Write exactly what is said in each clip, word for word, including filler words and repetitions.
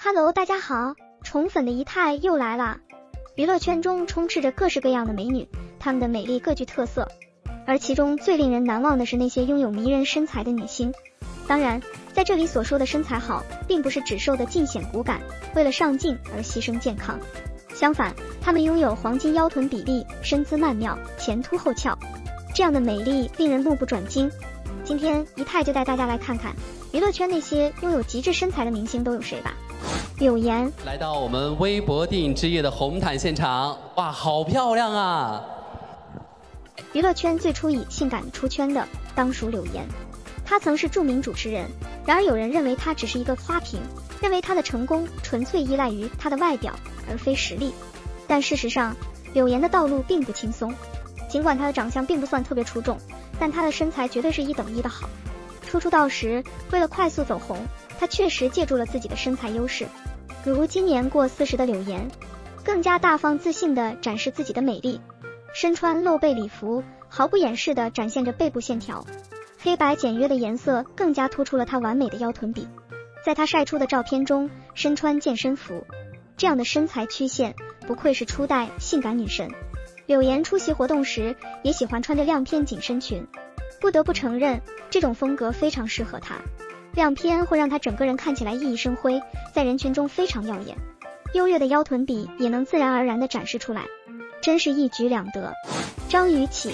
Hello， 大家好，宠粉的仪态又来了。娱乐圈中充斥着各式各样的美女，她们的美丽各具特色，而其中最令人难忘的是那些拥有迷人身材的女星。当然，在这里所说的身材好，并不是只瘦的尽显骨感，为了上镜而牺牲健康。相反，她们拥有黄金腰臀比例，身姿曼妙，前凸后翘，这样的美丽令人目不转睛。今天仪态就带大家来看看娱乐圈那些拥有极致身材的明星都有谁吧。柳岩来到我们微博电影之夜的红毯现场，哇，好漂亮啊！ 娱乐圈最初以性感出圈的当属柳岩，她曾是著名主持人，然而有人认为她只是一个花瓶，认为她的成功纯粹依赖于她的外表而非实力。但事实上，柳岩的道路并不轻松，尽管她的长相并不算特别出众，但她的身材绝对是一等一的好。初出道时，为了快速走红，她确实借助了自己的身材优势。如今年过四十的柳岩，更加大方自信地展示自己的美丽，身穿露背礼服，毫不掩饰地展现着背部线条，黑白简约的颜色更加突出了她完美的腰臀比。在她晒出的照片中，身穿健身服，这样的身材曲线不愧是初代性感女神。柳岩出席活动时也喜欢穿着亮片紧身裙，不得不承认，这种风格非常适合她。亮片会让她整个人看起来熠熠生辉，在人群中非常耀眼，优越的腰臀比也能自然而然地展示出来，真是一举两得。张雨绮，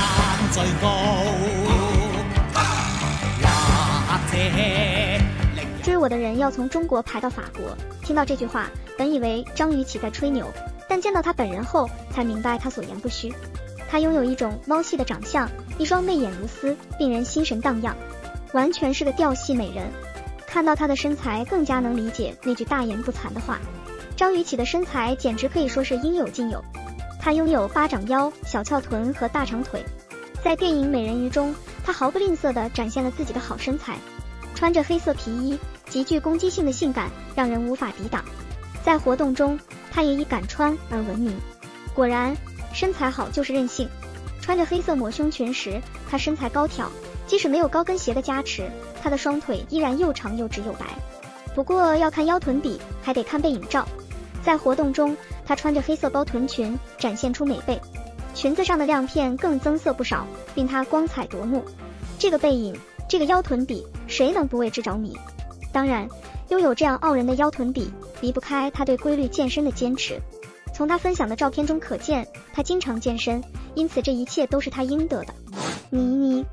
追我的人要从中国排到法国。听到这句话，本以为张雨绮在吹牛，但见到她本人后才明白她所言不虚。她拥有一种猫系的长相，一双媚眼如丝，令人心神荡漾，完全是个调戏美人。看到她的身材，更加能理解那句大言不惭的话。张雨绮的身材简直可以说是应有尽有，她拥有巴掌腰、小翘臀和大长腿。在电影《美人鱼》中，她毫不吝啬地展现了自己的好身材，穿着黑色皮衣，极具攻击性的性感让人无法抵挡。在活动中，她也以敢穿而闻名。果然，身材好就是任性。穿着黑色抹胸裙时，她身材高挑，即使没有高跟鞋的加持，她的双腿依然又长又直又白。不过要看腰臀比，还得看背影照。在活动中，她穿着黑色包臀裙，展现出美背，裙子上的亮片更增色不少，令她光彩夺目。这个背影，这个腰臀比，谁能不为之着迷？当然，拥有这样傲人的腰臀比，离不开她对规律健身的坚持。从她分享的照片中可见，她经常健身，因此这一切都是她应得的。倪妮，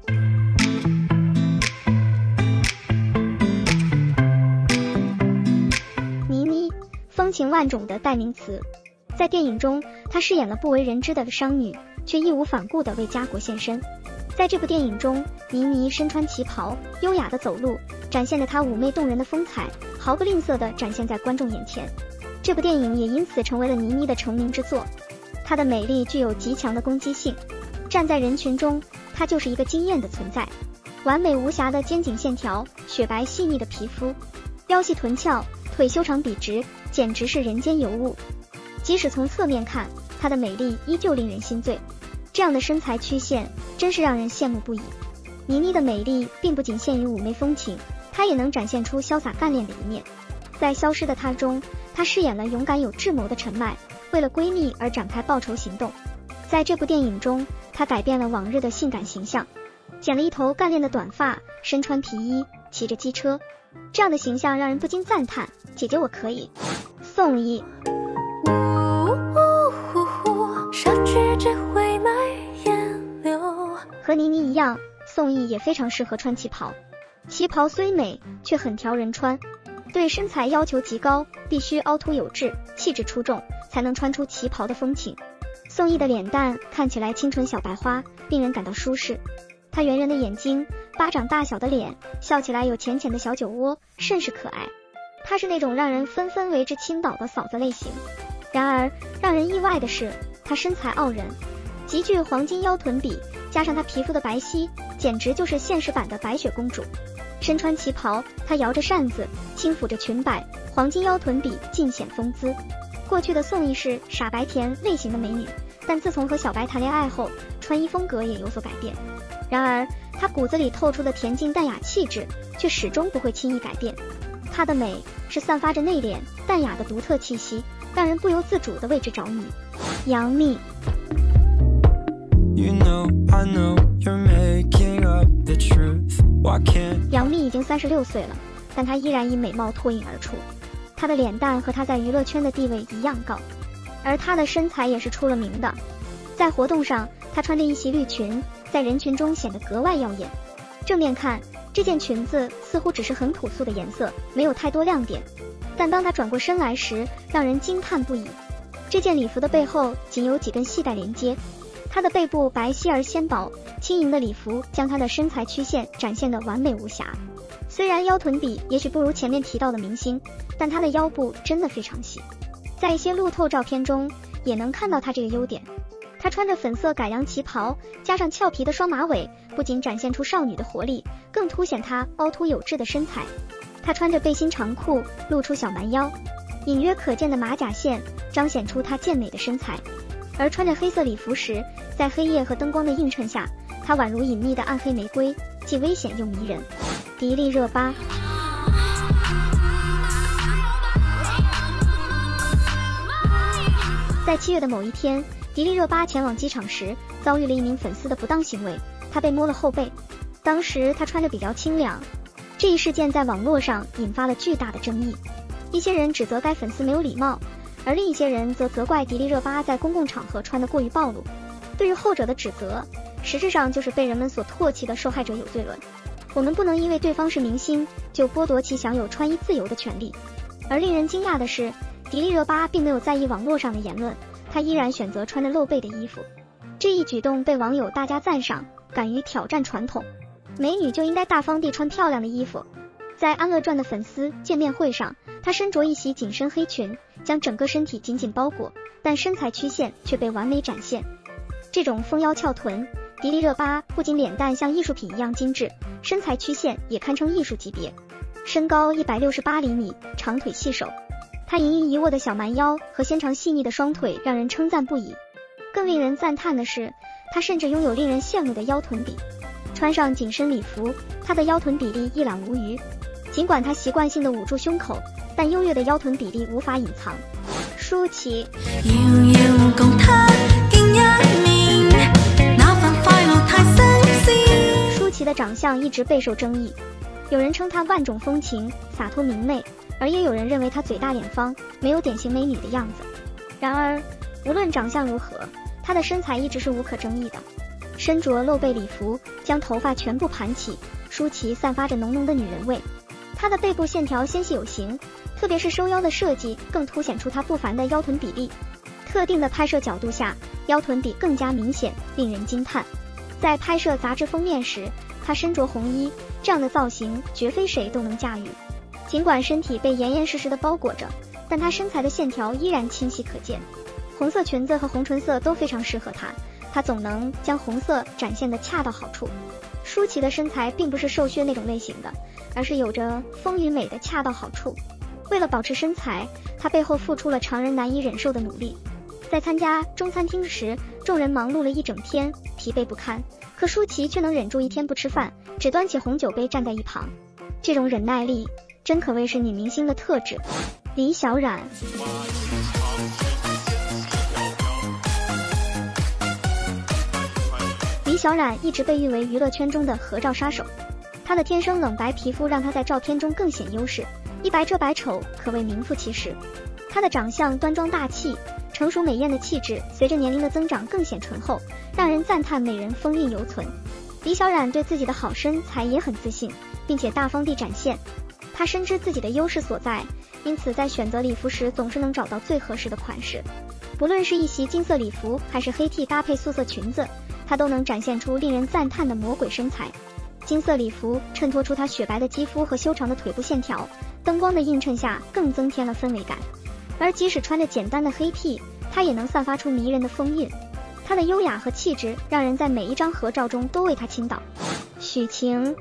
倪妮，风情万种的代名词。在电影中，她饰演了不为人知的商女，却义无反顾地为家国献身。在这部电影中，倪妮身穿旗袍，优雅地走路，展现着她妩媚动人的风采，毫不吝啬地展现在观众眼前。这部电影也因此成为了倪妮的成名之作。她的美丽具有极强的攻击性，站在人群中，她就是一个惊艳的存在。完美无瑕的肩颈线条，雪白细腻的皮肤，腰细臀翘，腿修长笔直，简直是人间尤物。即使从侧面看，她的美丽依旧令人心醉。这样的身材曲线真是让人羡慕不已。倪妮的美丽并不仅限于妩媚风情，她也能展现出潇洒干练的一面。在《消失的她》中，她饰演了勇敢有智谋的陈麦，为了闺蜜而展开报仇行动。在这部电影中，她改变了往日的性感形象，剪了一头干练的短发，身穿皮衣，骑着机车，这样的形象让人不禁赞叹：姐姐我可以。宋轶，和倪妮一样，宋轶也非常适合穿旗袍。旗袍虽美，却很挑人穿，对身材要求极高，必须凹凸有致，气质出众，才能穿出旗袍的风情。宋轶的脸蛋看起来清纯小白花，令人感到舒适。她圆圆的眼睛，巴掌大小的脸，笑起来有浅浅的小酒窝，甚是可爱。她是那种让人纷纷为之倾倒的嫂子类型。然而让人意外的是，她身材傲人，极具黄金腰臀比，加上她皮肤的白皙，简直就是现实版的白雪公主。身穿旗袍，她摇着扇子，轻抚着裙摆，黄金腰臀比尽显风姿。过去的宋轶是傻白甜类型的美女，但自从和小白谈恋爱后，穿衣风格也有所改变。然而她骨子里透出的恬静淡雅气质，却始终不会轻易改变。 她的美是散发着内敛淡雅的独特气息，让人不由自主地为之着迷。杨幂。 You know, I know you're making up the truth. Why can't 杨幂已经三十六岁了，但她依然以美貌脱颖而出。她的脸蛋和她在娱乐圈的地位一样高，而她的身材也是出了名的。在活动上，她穿着一袭绿裙，在人群中显得格外耀眼。正面看，这件裙子似乎只是很朴素的颜色，没有太多亮点。但当她转过身来时，让人惊叹不已。这件礼服的背后仅有几根系带连接。她的背部白皙而纤薄，轻盈的礼服将她的身材曲线展现得完美无瑕。虽然腰臀比也许不如前面提到的明星，但她的腰部真的非常细。在一些路透照片中也能看到她这个优点。她穿着粉色改良旗袍，加上俏皮的双马尾，不仅展现出少女的活力，更凸显她凹凸有致的身材。她穿着背心长裤，露出小蛮腰，隐约可见的马甲线彰显出她健美的身材。而穿着黑色礼服时，在黑夜和灯光的映衬下，她宛如隐秘的暗黑玫瑰，既危险又迷人。迪丽热巴。在七月的某一天，迪丽热巴前往机场时，遭遇了一名粉丝的不当行为，她被摸了后背。当时她穿着比较清凉，这一事件在网络上引发了巨大的争议。一些人指责该粉丝没有礼貌，而另一些人则责怪迪丽热巴在公共场合穿得过于暴露。对于后者的指责，实质上就是被人们所唾弃的受害者有罪论。我们不能因为对方是明星，就剥夺其享有穿衣自由的权利。而令人惊讶的是，迪丽热巴并没有在意网络上的言论，她依然选择穿着露背的衣服。这一举动被网友大加赞赏，敢于挑战传统，美女就应该大方地穿漂亮的衣服。在《安乐传》的粉丝见面会上，她身着一袭紧身黑裙，将整个身体紧紧包裹，但身材曲线却被完美展现。这种丰腰翘臀，迪丽热巴不仅脸蛋像艺术品一样精致，身材曲线也堪称艺术级别。身高一百六十八厘米，长腿细手，她盈盈一握的小蛮腰和纤长细腻的双腿让人称赞不已。更令人赞叹的是，她甚至拥有令人羡慕的腰臀比。穿上紧身礼服，她的腰臀比例一览无余。尽管她習慣性的捂住胸口，但優越的腰臀比例無法隱藏。舒淇。舒淇的長相一直備受爭議，有人稱她萬種風情，灑脫明媚，而也有人認為她嘴大臉方，沒有典型美女的樣子。然而，無論長相如何，她的身材一直是無可爭議的。身着露背禮服，將頭髮全部盤起，舒淇散發着濃濃的女人味。她的背部線條纖細有型，特別是收腰的設計更凸顯出她不凡的腰臀比例。特定的拍攝角度下，腰臀比更加明顯，令人驚嘆。在拍攝雜誌封面時，她身着紅衣，這樣的造型絕非誰都能駕馭。儘管身體被嚴嚴實實地包裹着，但她身材的線條依然清晰可見。紅色裙子和紅唇色都非常適合她，她總能將紅色展現得恰到好處。舒淇的身材並不是瘦削那種類型的，而是有着豐腴美的恰到好處。為了保持身材，她背後付出了常人難以忍受的努力。在參加中餐廳時，眾人忙碌了一整天，疲憊不堪，可舒淇卻能忍住一天不吃飯，只端起紅酒杯站在一旁。這種忍耐力真可謂是女明星的特質。李小冉。李小冉一直被譽為娛樂圈中的合照殺手，她的天生冷白皮膚讓她在照片中更顯優勢，一白遮百醜，可謂名副其實。她的長相端莊大氣，成熟美豔的氣質隨着年齡的增長更顯醇厚，讓人讚嘆美人風韻猶存。李小冉對自己的好身材也很自信，並且大方地展現。她深知自己的優勢所在，因此在選擇禮服時總是能找到最合適的款式。不論是一襲金色禮服，還是黑 T 搭配素色裙子，她都能展現出令人讚嘆的魔鬼身材。金色禮服襯托出她雪白的肌膚和修長的腿部線條，燈光的映襯下更增添了氛圍感。而即使穿着簡單的黑 T， 她也能散發出迷人的風韻。她的優雅和氣質讓人在每一張合照中都為她傾倒。許晴。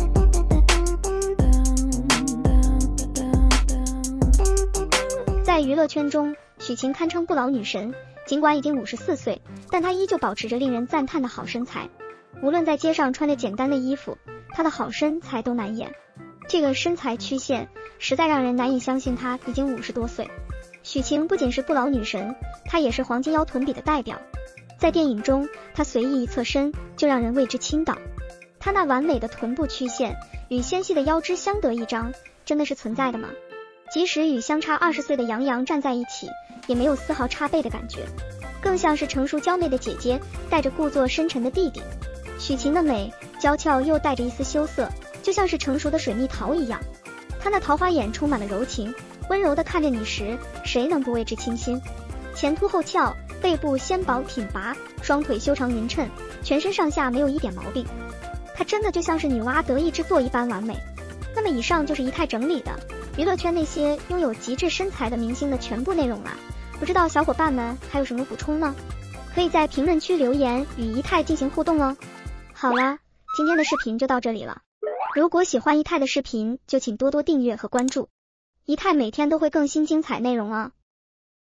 在娛樂圈中，許晴堪稱不老女神，儘管已經五十四歲，但她依舊保持着令人讚嘆的好身材。無論在街上穿着簡單的衣服，她的好身材都難掩。 这个身材曲线实在让人难以相信她已经五十多岁。许晴不仅是不老女神，她也是黄金腰臀比的代表。在电影中，她随意一侧身就让人为之倾倒。她那完美的臀部曲线与纤细的腰肢相得益彰，真的是存在的吗？即使与相差二十岁的杨洋站在一起，也没有丝毫差辈的感觉，更像是成熟娇媚的姐姐带着故作深沉的弟弟。许晴的美娇俏又带着一丝羞涩，就像是成熟的水蜜桃一样。她那桃花眼充满了柔情，温柔地看着你时，谁能不为之倾心？前凸后翘，背部纤薄挺拔，双腿修长匀称，全身上下没有一点毛病。她真的就像是女娲得意之作一般完美。那么以上就是仪态整理的娱乐圈那些拥有极致身材的明星的全部内容了，不知道小伙伴们还有什么补充呢？可以在评论区留言与仪态进行互动哦。好了，今天的视频就到这里了。如果喜欢仪态的视频，就请多多订阅和关注，仪态每天都会更新精彩内容啊。